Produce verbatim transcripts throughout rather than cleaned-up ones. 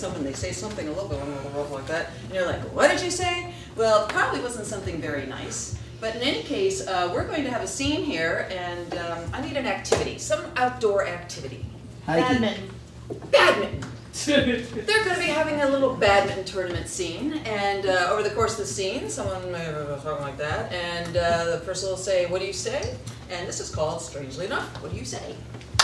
someone, they say something a little bit like that, and you're like, what did you say? Well, it probably wasn't something very nice. But in any case, uh, we're going to have a scene here, and um, I need an activity, some outdoor activity. Badminton. Badminton. They're going to be having a little badminton tournament scene, and uh, over the course of the scene, someone may be talking like that, and uh, the person will say, what do you say? And this is called, strangely enough, what do you say?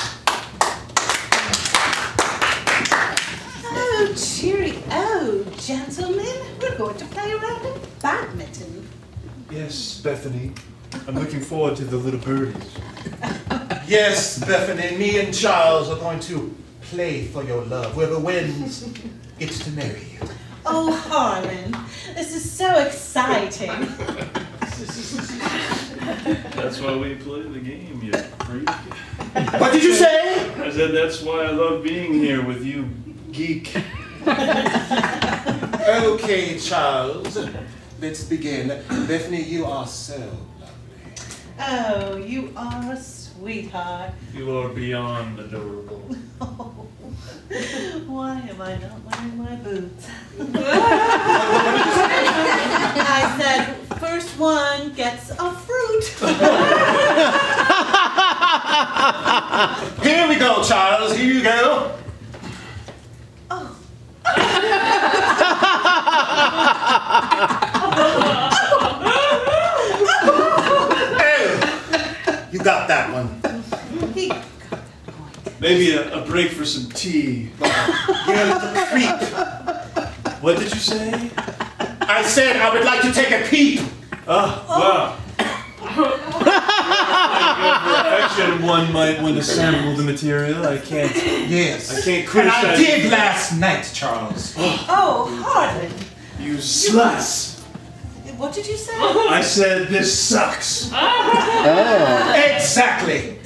Oh, cheery, oh, gentlemen, we're going to play a round of badminton. Yes, Bethany. I'm looking forward to the little birdies. Yes, Bethany, me and Charles are going to play for your love. Whoever wins gets to marry you. Oh, Harlan, this is so exciting. That's why we play the game, you freak. What did you say? I said that's why I love being here with you, geek. Okay, Charles, let's begin. Bethany, you are so lovely. Oh, you are a sweetheart. You are beyond adorable. Oh, why am I not wearing my boots? I said, first one gets a fruit. Here we go, Charles. Here you go. Oh. Oh, you got that one. He Maybe a, a break for some tea. You're a little creep. What did you say? I said I would like to take a peep. Oh, wow. Affection, one might want to sample the material. I can't. Yes. I can't And criticize. I did last night, Charles. Oh, Harlan. You sluts. What did you say? I said this sucks. Exactly.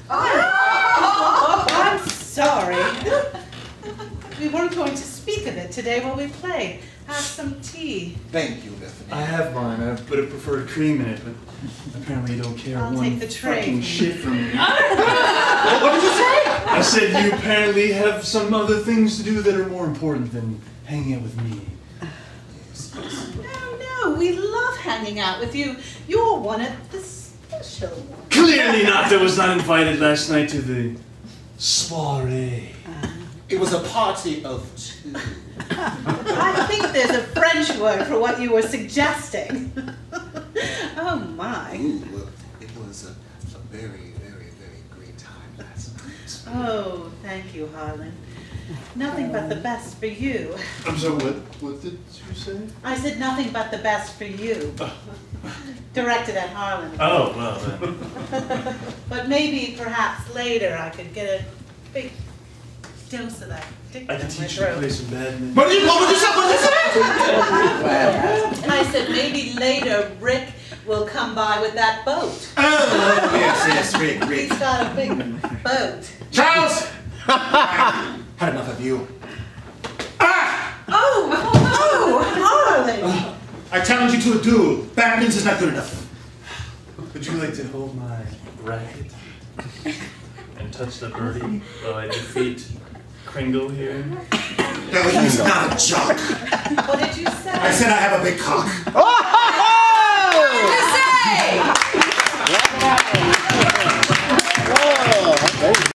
Oh, I'm sorry. We weren't going to speak of it today while we played. Have some tea. Thank you, Bethany. I have mine. I put a preferred cream in it, but apparently you don't care I'll one take the tray. fucking shit from me. What did you say? I said you apparently have some other things to do that are more important than hanging out with me. No, no, we love hanging out with you. You're one of the special ones. Clearly not. That was not invited last night to the soiree. It was a party of two. I think there's a French word for what you were suggesting. Oh my. Ooh, well, it was a, a very, very, very great time last night. Oh, thank you, Harlan. Nothing but the best for you. I'm sorry, what? What did you say? I said nothing but the best for you. Directed at Harlan. Oh, well then. But maybe, perhaps later, I could get a big dose of that dick I in can my teach you to throat. play some badminton. What did you, what did you say? What did you say? I said maybe later Rick will come by with that boat. Oh, yes, yes, Rick, Rick. He's got a big boat. Charles! Had enough of you. Ah! Oh, oh, Harlan! I challenge you to a duel. Badminton is not good enough. Would you like to hold my racket and touch the birdie while I defeat Kringle here? No, he's not a jock. What did you say? I said I have a big cock. What did you say?